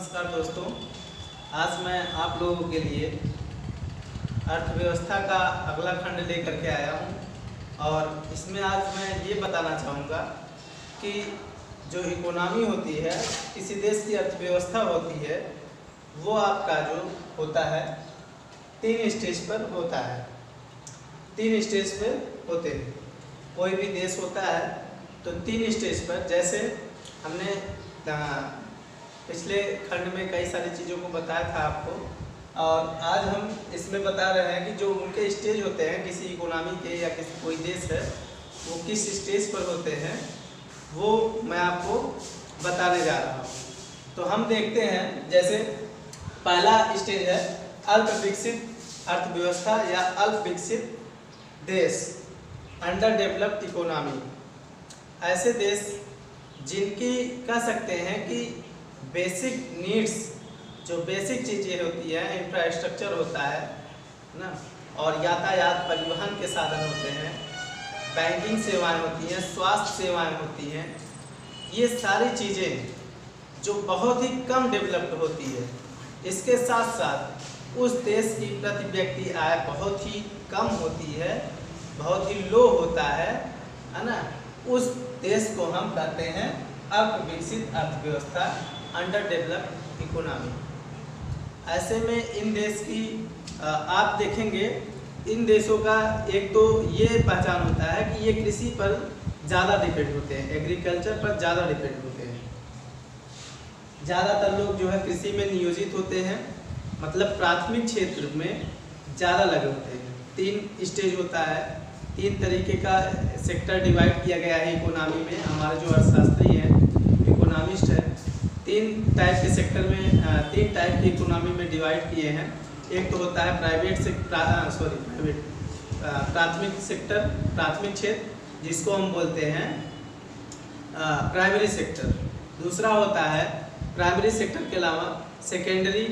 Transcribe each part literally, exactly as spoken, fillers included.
नमस्कार दोस्तों, आज मैं आप लोगों के लिए अर्थव्यवस्था का अगला खंड लेकर के आया हूं और इसमें आज मैं ये बताना चाहूँगा कि जो इकोनॉमी होती है, किसी देश की अर्थव्यवस्था होती है, वो आपका जो होता है तीन स्टेज पर होता है। तीन स्टेज पे होते हैं। कोई भी देश होता है तो तीन स्टेज पर, जैसे हमने पिछले खंड में कई सारी चीज़ों को बताया था आपको, और आज हम इसमें बता रहे हैं कि जो उनके स्टेज होते हैं किसी इकोनॉमी के या किसी कोई देश है वो किस स्टेज पर होते हैं, वो मैं आपको बताने जा रहा हूँ। तो हम देखते हैं, जैसे पहला स्टेज है अल्प विकसित अर्थव्यवस्था या अल्प विकसित देश, अंडर डेवलप्ड इकोनॉमी। ऐसे देश जिनकी कह सकते हैं कि बेसिक नीड्स, जो बेसिक चीज़ें होती है, इंफ्रास्ट्रक्चर होता है ना, और यातायात परिवहन के साधन होते हैं, बैंकिंग सेवाएं होती हैं, स्वास्थ्य सेवाएं होती हैं, ये सारी चीज़ें जो बहुत ही कम डेवलप्ड होती है। इसके साथ साथ उस देश की प्रति व्यक्ति आय बहुत ही कम होती है, बहुत ही लो होता है है ना, उस देश को हम कहते हैं अल्प विकसित अर्थव्यवस्था, अंडर डेवलप्ड इकोनॉमी। ऐसे में इन देश की आप देखेंगे, इन देशों का एक तो ये पहचान होता है कि ये कृषि पर ज़्यादा डिपेंड होते हैं, एग्रीकल्चर पर ज़्यादा डिपेंड होते हैं। ज़्यादातर लोग जो है कृषि में नियोजित होते हैं, मतलब प्राथमिक क्षेत्र में ज़्यादा लगे होते हैं। तीन स्टेज होता है, तीन तरीके का सेक्टर डिवाइड किया गया है इकोनॉमी में। हमारे जो अर्थशास्त्री हैं, इकोनॉमिस्ट है, तीन टाइप के सेक्टर में, तीन टाइप की इकोनॉमी में डिवाइड किए हैं। एक तो होता है प्राइवेट सेक्टर, सॉरी प्राइवेट प्राथमिक सेक्टर, प्राथमिक क्षेत्र, जिसको हम बोलते हैं प्राइमरी सेक्टर। दूसरा होता है प्राइमरी सेक्टर के अलावा सेकेंडरी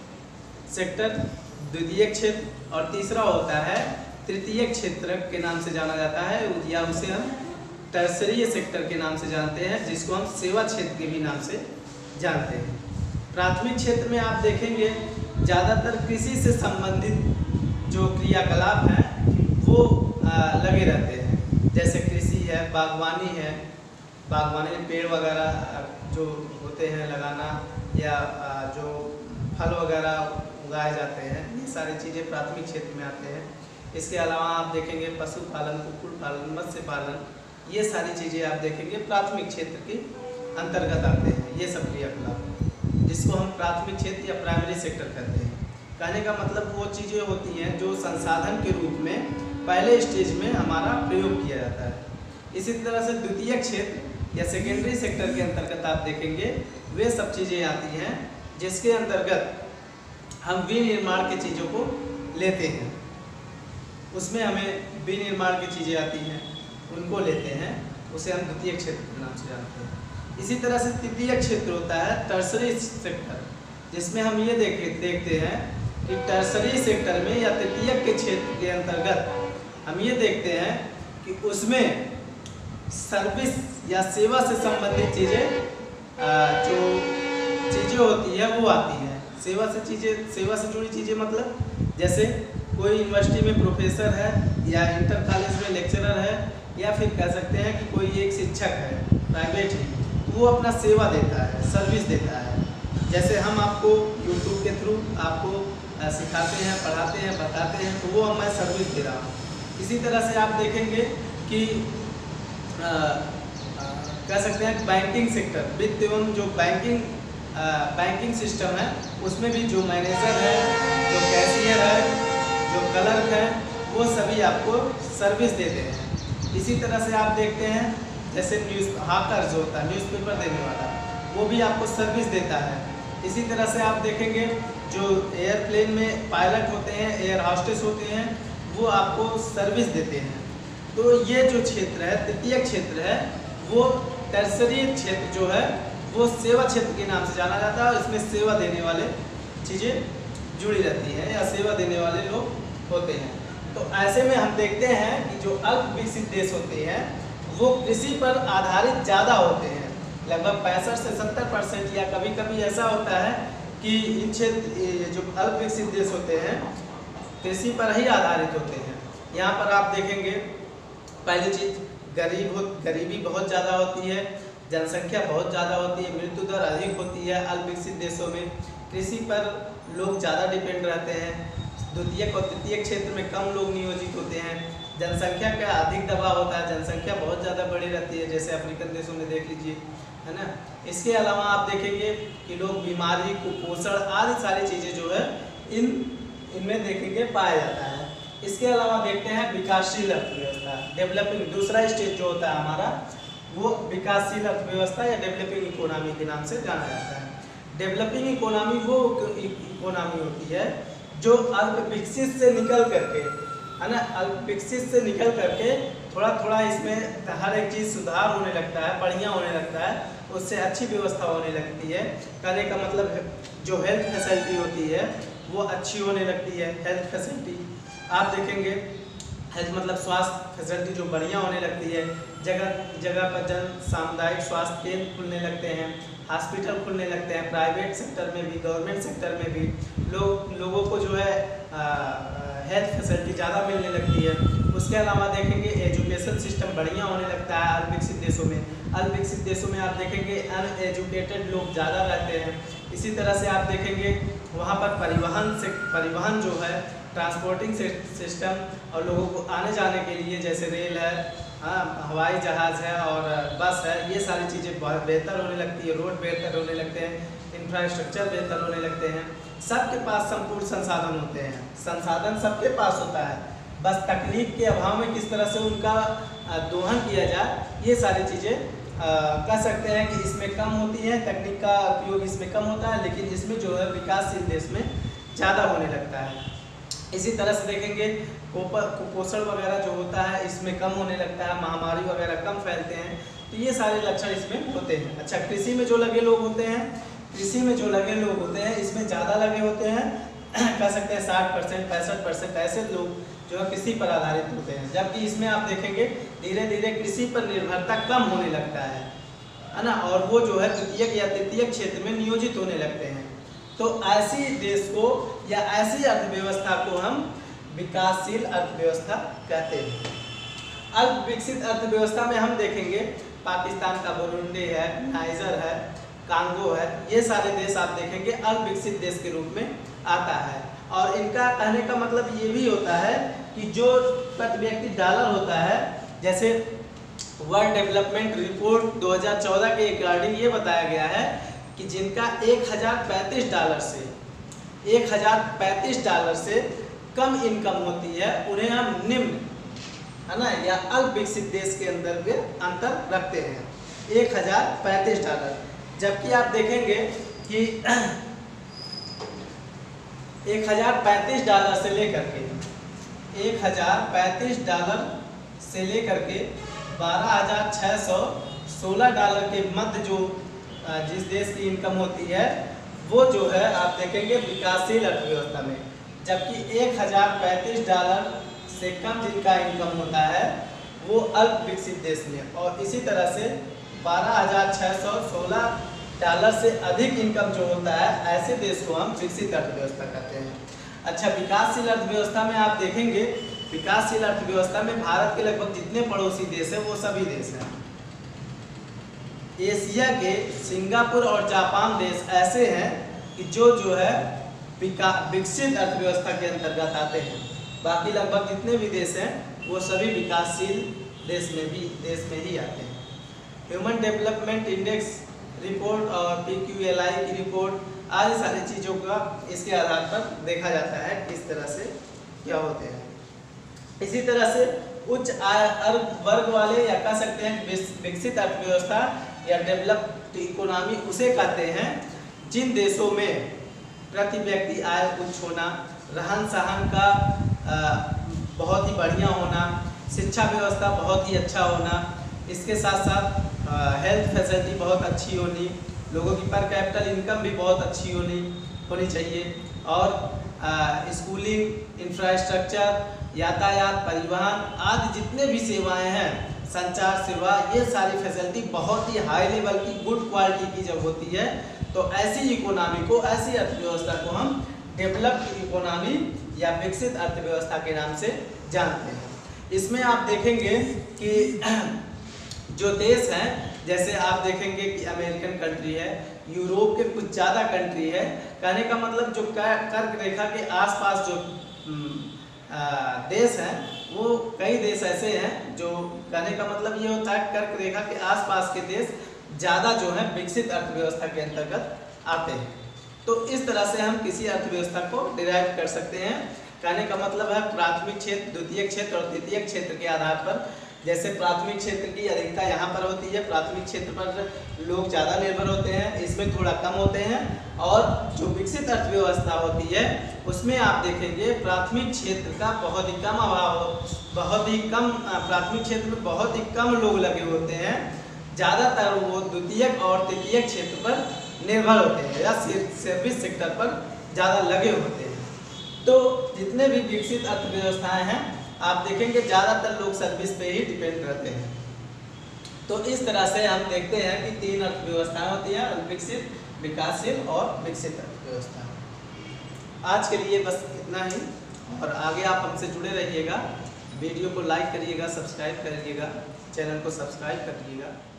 सेक्टर, द्वितीयक क्षेत्र, और तीसरा होता है तृतीयक क्षेत्र के नाम से जाना जाता है, या उसे हम टर्सरी सेक्टर के नाम से जानते हैं, जिसको हम सेवा क्षेत्र के भी नाम से जानते हैं। प्राथमिक क्षेत्र में आप देखेंगे ज़्यादातर कृषि से संबंधित जो क्रियाकलाप हैं वो आ, लगे रहते हैं। जैसे कृषि है, बागवानी है, बागवानी में पेड़ वगैरह जो होते हैं लगाना, या आ, जो फल वगैरह उगाए जाते हैं, ये सारी चीज़ें प्राथमिक क्षेत्र में आते हैं। इसके अलावा आप देखेंगे पशुपालन, कुक्कुट पालन, मत्स्य पालन, ये सारी चीज़ें आप देखेंगे प्राथमिक क्षेत्र के अंतर्गत आते हैं। ये सब क्रियाकलाप, जिसको हम प्राथमिक क्षेत्र या प्राइमरी सेक्टर कहते हैं। कहने का मतलब वो चीज़ें होती हैं जो संसाधन के रूप में पहले स्टेज में हमारा प्रयोग किया जाता है। इसी तरह से द्वितीयक क्षेत्र या सेकेंडरी सेक्टर के अंतर्गत आप देखेंगे वे सब चीज़ें आती हैं जिसके अंतर्गत हम विनिर्माण की चीज़ों को लेते हैं। उसमें हमें विनिर्माण की चीज़ें आती हैं, उनको लेते हैं, उसे हम द्वितीय क्षेत्र के नाम से जानते हैं। इसी तरह से तृतीय क्षेत्र होता है टर्सरी सेक्टर, जिसमें हम ये देख देखते हैं कि टर्सरी सेक्टर में या तृतीय के क्षेत्र के अंतर्गत हम ये देखते हैं कि उसमें सर्विस या सेवा से संबंधित चीज़ें, जो चीज़ें होती है वो आती हैं। सेवा से चीज़ें, सेवा से जुड़ी चीज़ें मतलब जैसे कोई यूनिवर्सिटी में प्रोफेसर है, या इंटर कॉलेज में लेक्चरर है, या फिर कह सकते हैं कि कोई एक शिक्षक है प्राइवेट ही, वो अपना सेवा देता है, सर्विस देता है। जैसे हम आपको यूट्यूब के थ्रू आपको सिखाते हैं, पढ़ाते हैं, बताते हैं, तो वो मैं सर्विस दे रहा हूँ। इसी तरह से आप देखेंगे कि आ, आ, कह सकते हैं बैंकिंग सेक्टर, वित्त एवं जो बैंकिंग बैंकिंग सिस्टम है, उसमें भी जो मैनेजर है, जो कैशियर है, जो क्लर्क है, वो सभी आपको सर्विस देते हैं। इसी तरह से आप देखते हैं जैसे न्यूज़ हाकर जो होता है, न्यूज़पेपर देने वाला, वो भी आपको सर्विस देता है। इसी तरह से आप देखेंगे जो एयरप्लेन में पायलट होते हैं, एयर होस्टेस होते हैं, वो आपको सर्विस देते हैं। तो ये जो क्षेत्र है, तृतीय क्षेत्र है, वो टर्सरी क्षेत्र जो है वो सेवा क्षेत्र के नाम से जाना जाता है। इसमें सेवा देने वाले चीज़ें जुड़ी रहती हैं या सेवा देने वाले लोग होते हैं। तो ऐसे में हम देखते हैं कि जो अल्प विकसित देश होते हैं वो कृषि पर आधारित ज़्यादा होते हैं, लगभग पैंसठ से सत्तर परसेंट या कभी कभी ऐसा होता है कि इन क्षेत्र जो अल्प विकसित देश होते हैं कृषि पर ही आधारित होते हैं। यहाँ पर आप देखेंगे पहली चीज़ गरीब हो गरीबी बहुत ज़्यादा होती है, जनसंख्या बहुत ज़्यादा होती है, मृत्यु दर अधिक होती है। अल्प विकसित देशों में कृषि पर लोग ज़्यादा डिपेंड रहते हैं। द्वितीयक और तृतीयक क्षेत्र में कम लोग नियोजित होते हैं। जनसंख्या का अधिक दबाव होता है, जनसंख्या बहुत ज़्यादा बड़ी रहती है, जैसे अफ्रीकन देशों में देख लीजिए, है ना। इसके अलावा आप देखेंगे कि लोग बीमारी, कुपोषण आदि सारी चीज़ें जो है इन इनमें देखेंगे पाया जाता है। इसके अलावा देखते हैं विकासशील अर्थव्यवस्था, डेवलपिंग। दूसरा स्टेज जो होता है हमारा वो विकासशील अर्थव्यवस्था या डेवलपिंग इकोनॉमी के नाम से जाना जाता है। डेवलपिंग इकोनॉमी वो इकोनॉमी होती है जो अल्प विकसित से निकल करके, है ना, अल्प विकसित से निकल करके थोड़ा थोड़ा इसमें हर एक चीज़ सुधार होने लगता है, बढ़िया होने लगता है, उससे अच्छी व्यवस्था होने लगती है। कहने का मतलब जो हेल्थ फैसिलिटी होती है वो अच्छी होने लगती है। हेल्थ फैसिलिटी आप देखेंगे, हेल्थ मतलब स्वास्थ्य फैसिलिटी जो बढ़िया होने लगती है। जगह जगह पर जन सामुदायिक स्वास्थ्य केंद्र खुलने लगते हैं, हॉस्पिटल खुलने लगते हैं, प्राइवेट सेक्टर में भी, गवर्नमेंट सेक्टर में भी लोग लोगों को जो है हेल्थ फैसिलिटी ज़्यादा मिलने लगती है। उसके अलावा देखेंगे एजुकेशन सिस्टम बढ़िया होने लगता है अल्प विकसित देशों में। अल्प विकसित देशों में आप देखेंगे अनएजुकेटेड लोग ज़्यादा रहते हैं। इसी तरह से आप देखेंगे वहाँ पर परिवहन से परिवहन जो है, ट्रांसपोर्टिंग सिस्टम और लोगों को आने जाने के लिए जैसे रेल है, हाँ, हवाई जहाज़ है और बस है, ये सारी चीज़ें बहुत बेहतर होने लगती है। रोड बेहतर होने लगते हैं, इंफ्रास्ट्रक्चर बेहतर होने लगते हैं। सबके पास संपूर्ण संसाधन होते हैं, संसाधन सबके पास होता है, बस तकनीक के अभाव में किस तरह से उनका दोहन किया जाए, ये सारी चीज़ें कह सकते हैं कि इसमें कम होती है। तकनीक का उपयोग इसमें कम होता है, लेकिन इसमें जो है विकासशील देश में ज़्यादा होने लगता है। इसी तरह से देखेंगे कुपोषण वगैरह जो होता है इसमें कम होने लगता है, महामारी वगैरह कम फैलते हैं। तो ये सारे लक्षण इसमें होते हैं। अच्छा, कृषि में जो लगे लोग होते हैं, कृषि में जो लगे लोग होते हैं इसमें ज़्यादा लगे होते हैं, कह सकते हैं साठ परसेंट पैंसठ परसेंट ऐसे लोग जो है कृषि पर आधारित होते हैं। जबकि इसमें आप देखेंगे धीरे धीरे कृषि पर निर्भरता कम होने लगता है, है ना, और वो जो है द्वितीयक या तृतीयक क्षेत्र में नियोजित होने लगते हैं। तो ऐसी देश को या ऐसी अर्थव्यवस्था को हम विकासशील अर्थव्यवस्था कहते हैं। अल्प विकसित अर्थव्यवस्था में हम देखेंगे पाकिस्तान का बुरुंडी है, नाइजर है, कांगो है, ये सारे देश आप देखेंगे अल्प विकसित देश के रूप में आता है। और इनका कहने का मतलब ये भी होता है कि जो प्रति व्यक्ति डॉलर होता है, जैसे वर्ल्ड डेवलपमेंट रिपोर्ट दो हज़ार चौदह के अकॉर्डिंग ये बताया गया है कि जिनका एक हज़ार पैंतीस डॉलर से एक हज़ार पैंतीस डॉलर से कम इनकम होती है, उन्हें हम निम्न, है ना, या अल्प विकसित देश के अंदर के अंतर रखते हैं, एक हज़ार पैंतीस डॉलर। जबकि आप देखेंगे कि एक हज़ार पैंतीस डॉलर से लेकर के एक हज़ार पैंतीस डॉलर से लेकर के बारह हज़ार छः सौ सोलह डॉलर के मध्य जो जिस देश की इनकम होती है वो जो है आप देखेंगे विकासशील अर्थव्यवस्था में। जबकि एक हज़ार पैंतीस डॉलर से कम जिनका इनकम होता है वो अल्प विकसित देश में, और इसी तरह से बारह हज़ार छः सौ सोलह डॉलर से अधिक इनकम जो होता है ऐसे देश को हम विकसित अर्थव्यवस्था कहते हैं। अच्छा, विकासशील अर्थव्यवस्था में आप देखेंगे, विकासशील अर्थव्यवस्था में भारत के लगभग जितने पड़ोसी देश हैं वो सभी देश हैं। एशिया के सिंगापुर और जापान देश ऐसे हैं कि जो जो है विकसित अर्थव्यवस्था के अंतर्गत आते हैं। बाकी लगभग जितने भी देश हैं वो सभी विकासशील देश में भी देश में ही आते हैं। ह्यूमन डेवलपमेंट इंडेक्स रिपोर्ट और पी क्यू एल आई की रिपोर्ट आदि सारी चीज़ों का इसके आधार पर देखा जाता है किस तरह से क्या होते हैं। इसी तरह से उच्च आय वर्ग वाले या कह सकते हैं विकसित अर्थव्यवस्था या डेवलप्ड इकोनॉमी उसे कहते हैं जिन देशों में प्रति व्यक्ति आय उच्च होना, रहन सहन का आ, बहुत ही बढ़िया होना, शिक्षा व्यवस्था बहुत ही अच्छा होना, इसके साथ साथ हेल्थ फैसिलिटी बहुत अच्छी होनी, लोगों की पर कैपिटल इनकम भी बहुत अच्छी होनी होनी चाहिए, और स्कूलिंग, इंफ्रास्ट्रक्चर, यातायात, परिवहन आदि जितने भी सेवाएं हैं संचार सेवा, ये सारी फैसिलिटी बहुत ही हाई लेवल की गुड क्वालिटी की जब होती है तो ऐसी इकोनॉमी को, ऐसी अर्थव्यवस्था को हम डेवलप्ड इकोनॉमी या विकसित अर्थव्यवस्था के नाम से जानते हैं। इसमें आप देखेंगे कि जो देश हैं, जैसे आप देखेंगे कि अमेरिकन कंट्री है, यूरोप के कुछ ज़्यादा कंट्री है, कहने का मतलब जो कर्क रेखा के आसपास जो देश हैं वो कई देश ऐसे हैं जो, कहने का मतलब ये होता है कर्क रेखा के आसपास के देश ज़्यादा जो है विकसित अर्थव्यवस्था के अंतर्गत आते हैं। तो इस तरह से हम किसी अर्थव्यवस्था को डिराइव कर सकते हैं। कहने का मतलब है प्राथमिक क्षेत्र, द्वितीय क्षेत्र और तृतीय क्षेत्र के आधार पर। जैसे प्राथमिक क्षेत्र की अधिकता यहाँ पर होती है, प्राथमिक क्षेत्र पर लोग ज़्यादा निर्भर होते हैं, इसमें थोड़ा कम होते हैं। और जो विकसित अर्थव्यवस्था होती है उसमें आप देखेंगे प्राथमिक क्षेत्र का बहुत ही कम अभाव, बहुत ही कम, प्राथमिक क्षेत्र में बहुत ही कम लोग लगे होते हैं, ज़्यादातर वो द्वितीय और तृतीय क्षेत्र पर निर्भर होते हैं या सर्विस सेक्टर पर ज़्यादा लगे होते हैं। तो जितने भी विकसित अर्थव्यवस्थाएं हैं आप देखेंगे ज़्यादातर लोग सर्विस पे ही डिपेंड रहते हैं। तो इस तरह से हम देखते हैं कि तीन अर्थव्यवस्थाएं होती हैं, अल्पविकसित, विकासशील और विकसित अर्थव्यवस्था। आज के लिए बस इतना ही, और आगे आप हमसे जुड़े रहिएगा। वीडियो को लाइक करिएगा, सब्सक्राइब करिएगा, चैनल को सब्सक्राइब करिएगा।